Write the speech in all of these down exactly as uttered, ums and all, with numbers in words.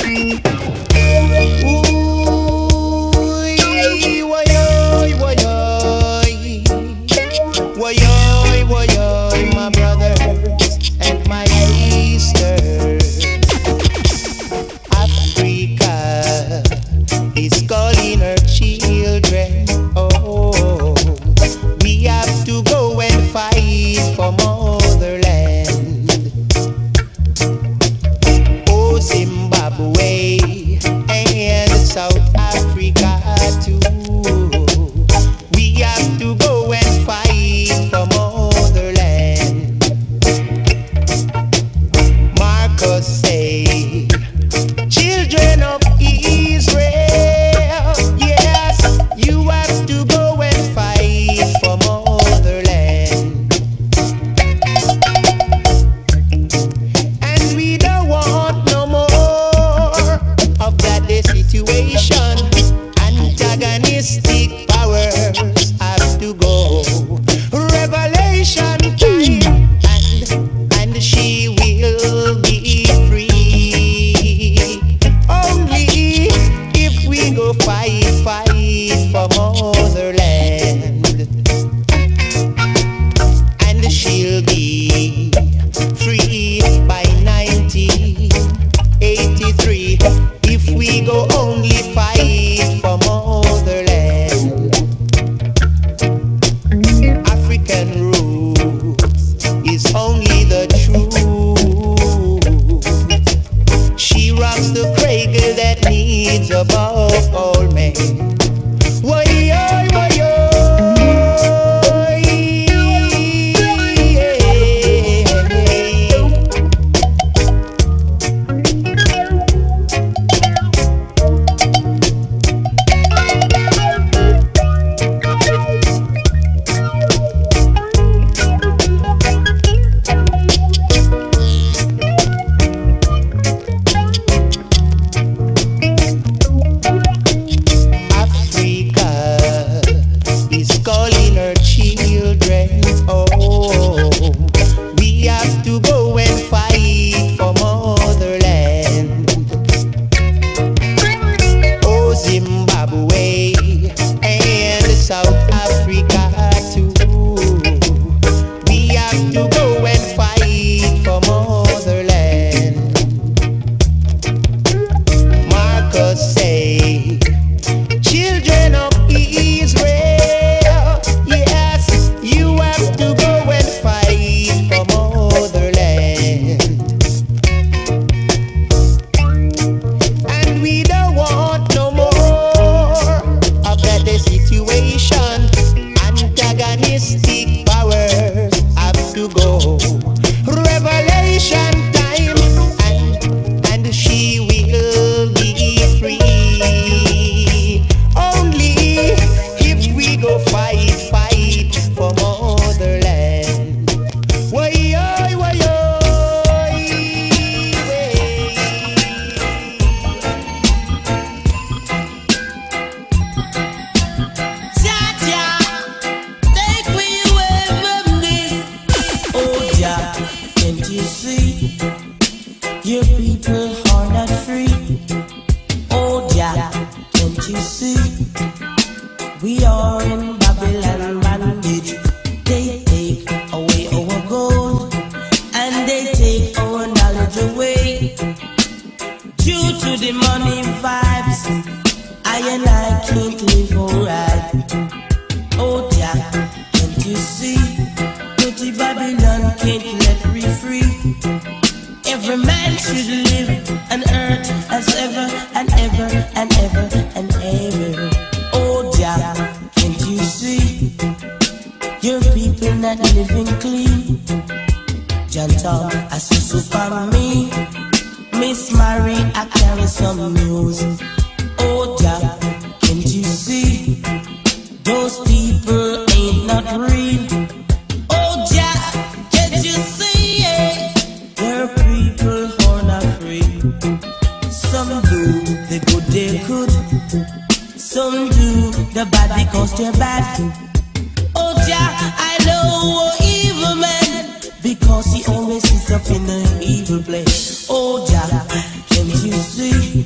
Because he always sits up in the evil place. Oh Jah, can't you see?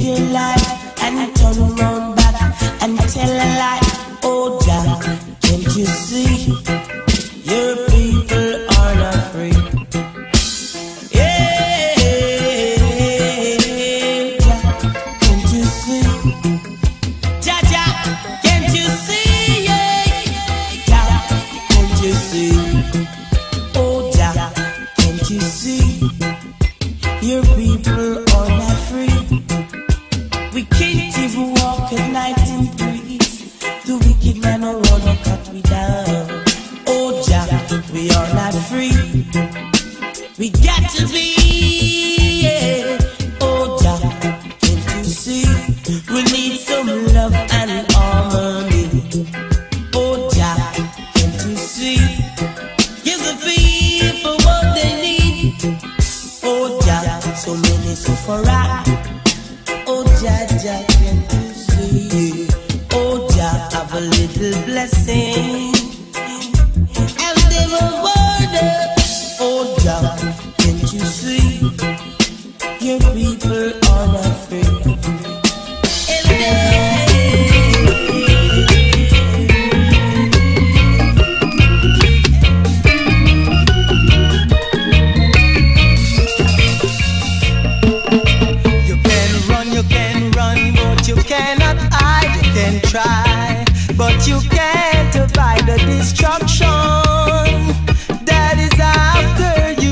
your life and turn around back and tell a lie. Oh, Jah, can't you see your people are not free? Yeah, Jah, can't you see? Jah, Jah, can't you see? Yeah, Jah, can't you see? Oh, Jah, can't you see? Your people are not free. We can't even walk at night in peace. The wicked man don't wanna cut we down. Oh, Jah, we are not free. We got to be, yeah. Oh, Jah, can't you see? We need some love and harmony. Oh, Jah, can't you see? Give the people what they need. Oh, Jah, so many suffer. Oh, Jah, Jah, can't you see? Oh, Jah, have a little blessing. And they will wonder. Oh, Jah, can't you see? Your people are not free. And they you cannot hide, you can try, but you can't avoid the destruction that is after you.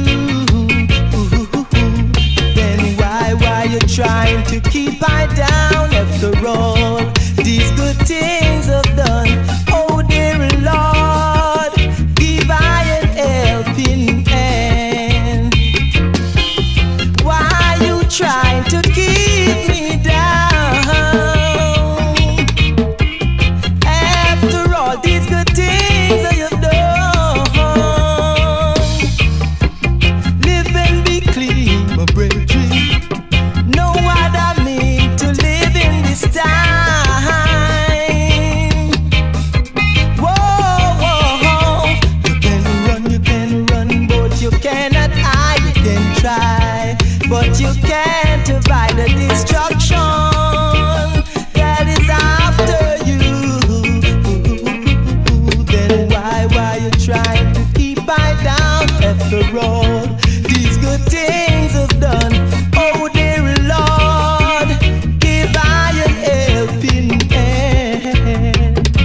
Then why, why you trying to keep I down? After all, these good things have done. Oh dear Lord, give I an helping hand. Why you trying to keep me down? But you can't avoid the destruction that is after you. Then why, why you trying to keep I down? After all, these good things have done. Oh dear Lord, give I an helping hand.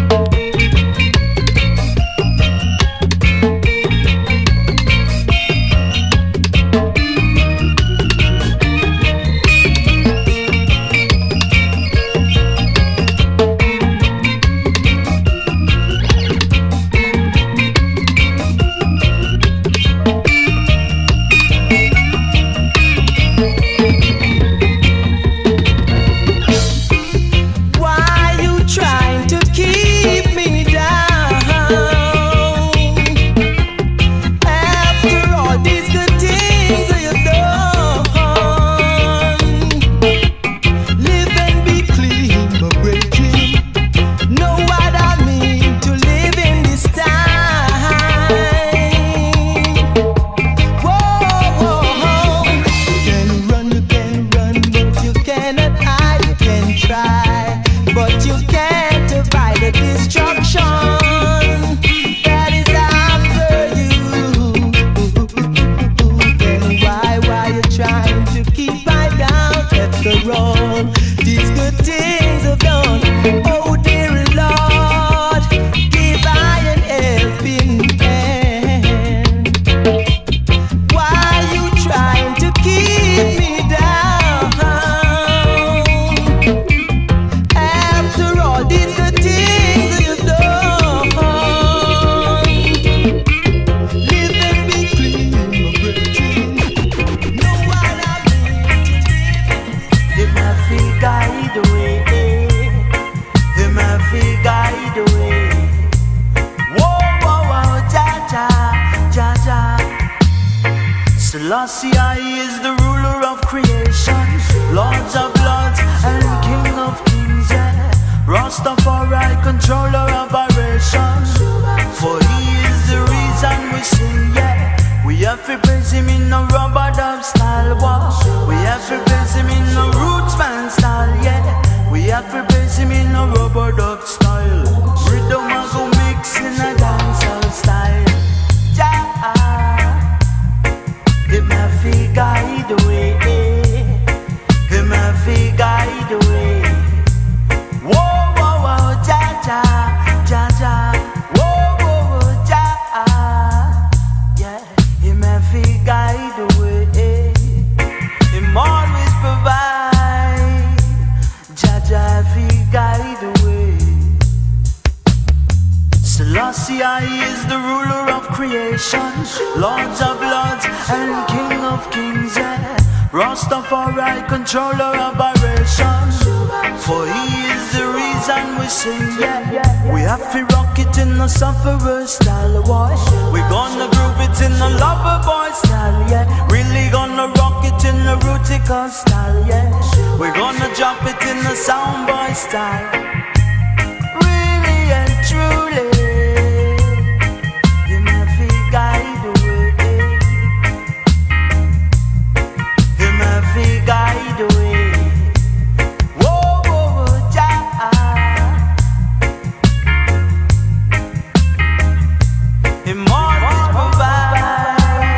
Selassie is the ruler of creation, lords of lords and king of kings, yeah. Rastafari, controller of operation, for he is the reason we sing, yeah. We have to praise him in a rubber dub style, wow. We have to praise him in a roots band style, yeah. We have to praise him in a rubber dub style. Rhythm a go mix in a dancehall style. Jah, him have to guide the way. Him have to guide the way. Whoa, whoa, whoa, Jah, Jah, Jah, Jah. Whoa, whoa, whoa, Jah. Yeah, him have to guide the way. Him always provide. Jah, Jah have to guide the way. Selassie is the ruler of creation, Lords of lords and King of kings, yeah. Rastafari, controller of adoration, for he is the reason we sing, yeah. We have to rock it in the sufferer style, boy. We gonna groove it in the lover boy style, yeah. Really gonna rock it in the rootical style, yeah. We're gonna drop it in the sound boy style. Really and truly, him have to guide the way. Him have to guide the way. Whoa, whoa, whoa, Jah. Him always provide.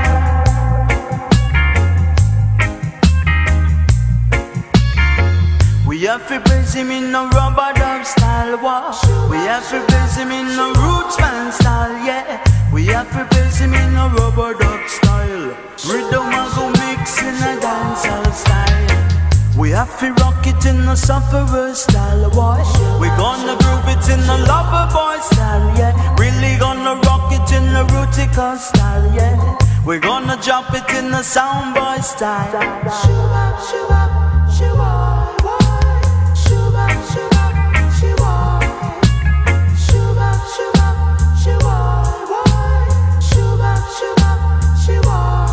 We have to praise him in a rubber dub style, wow. We have to praise him in a roots band style, yeah. We have to praise him in a rubber dub style. Rhythm a go mix in a dancehall style. We have to rock it in a sufferer style, boy. We gonna groove it in a lover boy style, yeah. Really gonna rock it in a rootical style, yeah. We're gonna drop it in the sound boy style. Shoo-bop, shoo-bop, shoo-bop, boy. Shoo-bop, shoo-bop, shoo-bop. Shoo-bop, shoo-bop, shoo-bop, boy. Shoo-bop, shoo-bop, shoo-bop.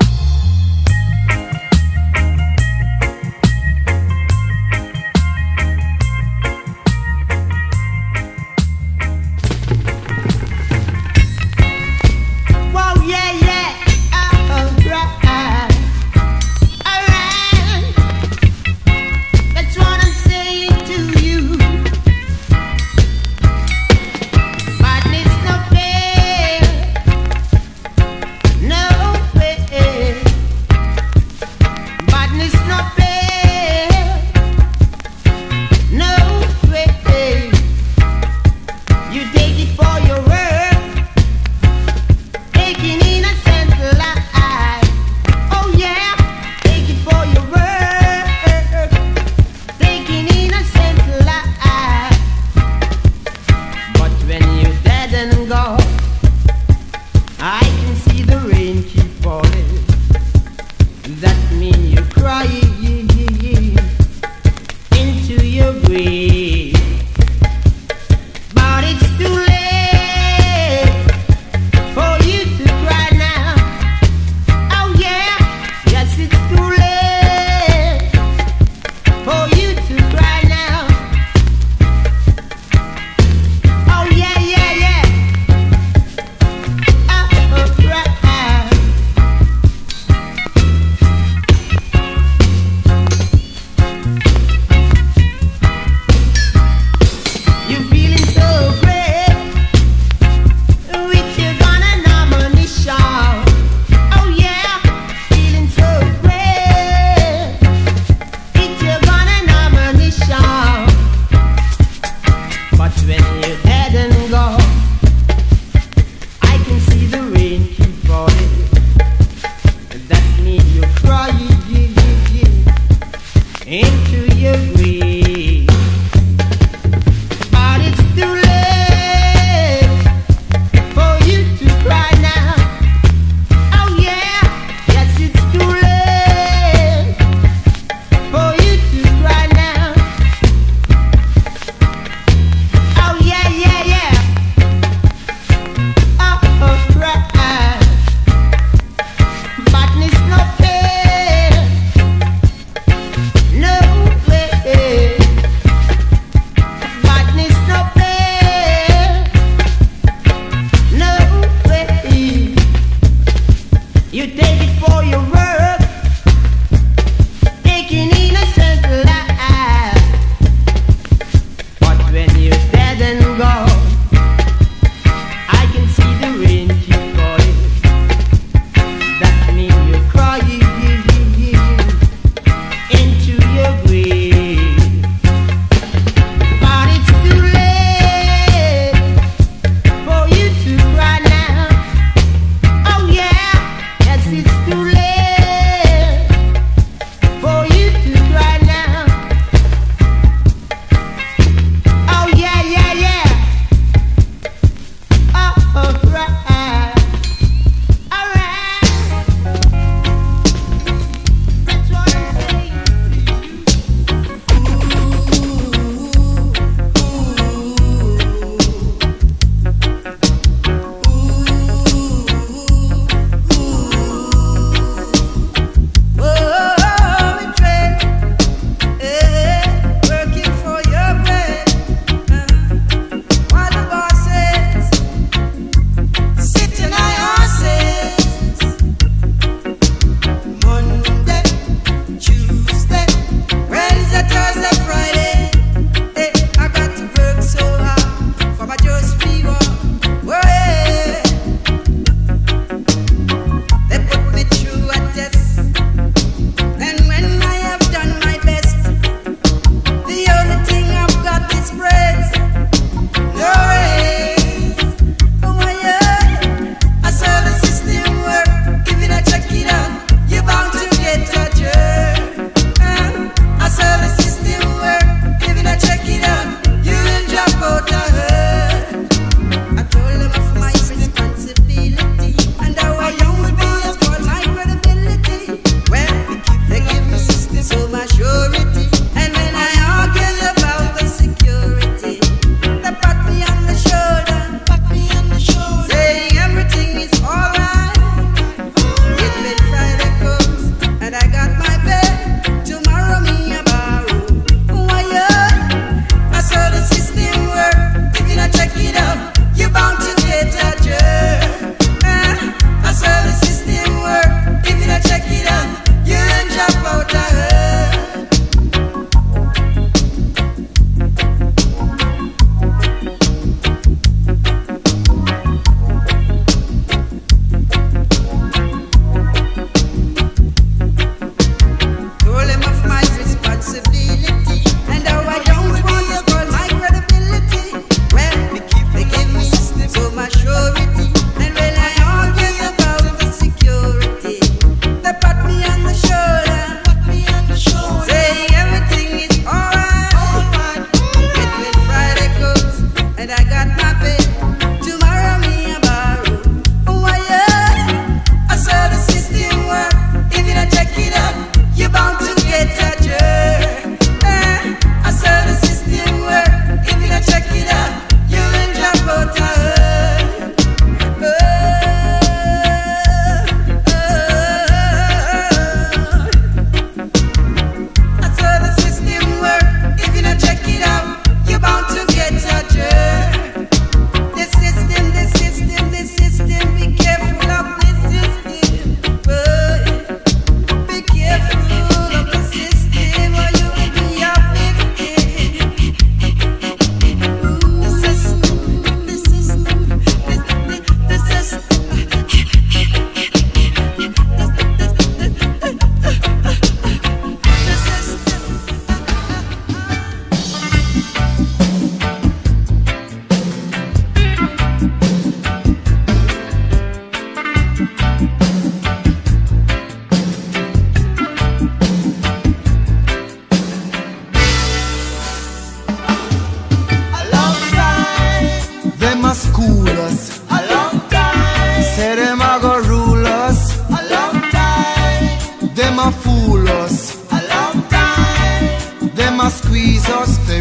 Whoa, yeah, yeah. Oh, right. Alright. That's what I'm saying to you. Badness no fair. No fair. Badness no fair. No fair. You take it for your work. Taking innocent life. Oh yeah, take it for your work. Taking innocent life. But when you're dead and gone, I can see the rain keep falling. That means you're crying into your grave. But it's too late for you to cry now. Oh yeah, yes it's too late for you to cry now. Oh yeah, yeah, yeah. Oh, oh, right.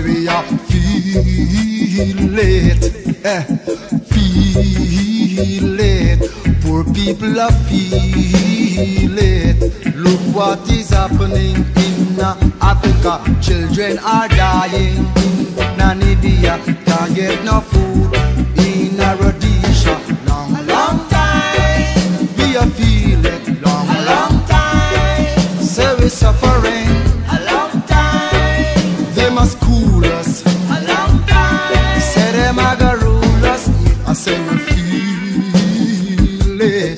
Syria feel it, eh, feel it. Poor people are feel it. Look what is happening in uh, Africa. Children are dying in Namibia. Can't get no food in a Rhodesia. Long, long time we are feel it. Long, a long time. So we're suffering. A long time. They must cool us. A long time. Say them a go rule us. I say we feel it.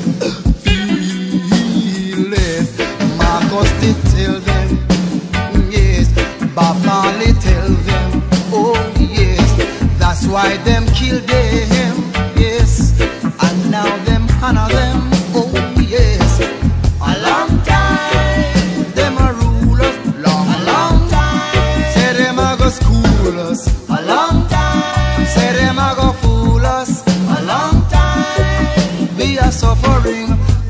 Feel it. Marcus did tell them. Yes. Bob Marley tell them. Oh yes. That's why them killed them. Yes. And now them honor them. Oh yes. A long time. Them a rule us. Long, a long time. Say them a go school us. A long time. Say them a go fool us. A long time. We are suffering.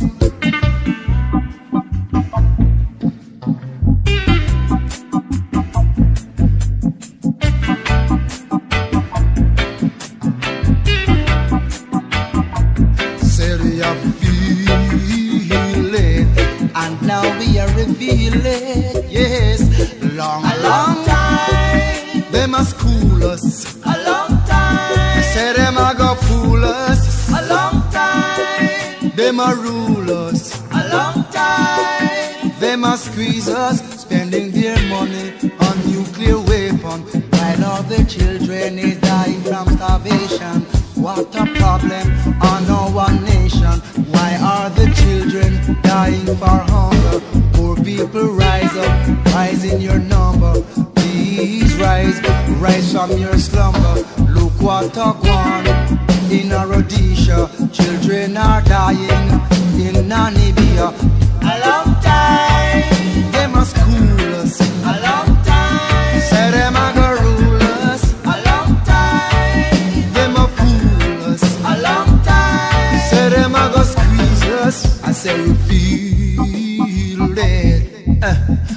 Syria feel it, and now we are revealing. Yes, long, a long time. They must cool us. A long time. Say them a go fool us. A long time. They must rule us. A long time. They must squeeze us, spending their money on nuclear weapon, while all the children is dying from starvation. What a problem on our nation. Why are the children dying for hunger? Poor people rise up, rise in your number. Please rise, rise from your slumber. Look what a one in a Rhodesia. Children are dying in Namibia. A long time. They must cool us. A long time. Say them a go rule us. A long time. Them a fool us. A long time. Say them a go squeeze us. I say we feel it, uh,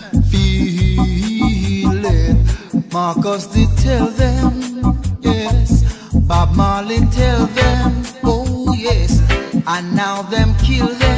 feel it. Marcus did tell them, yes. Bob Marley tell them, oh yes. And now them kill them.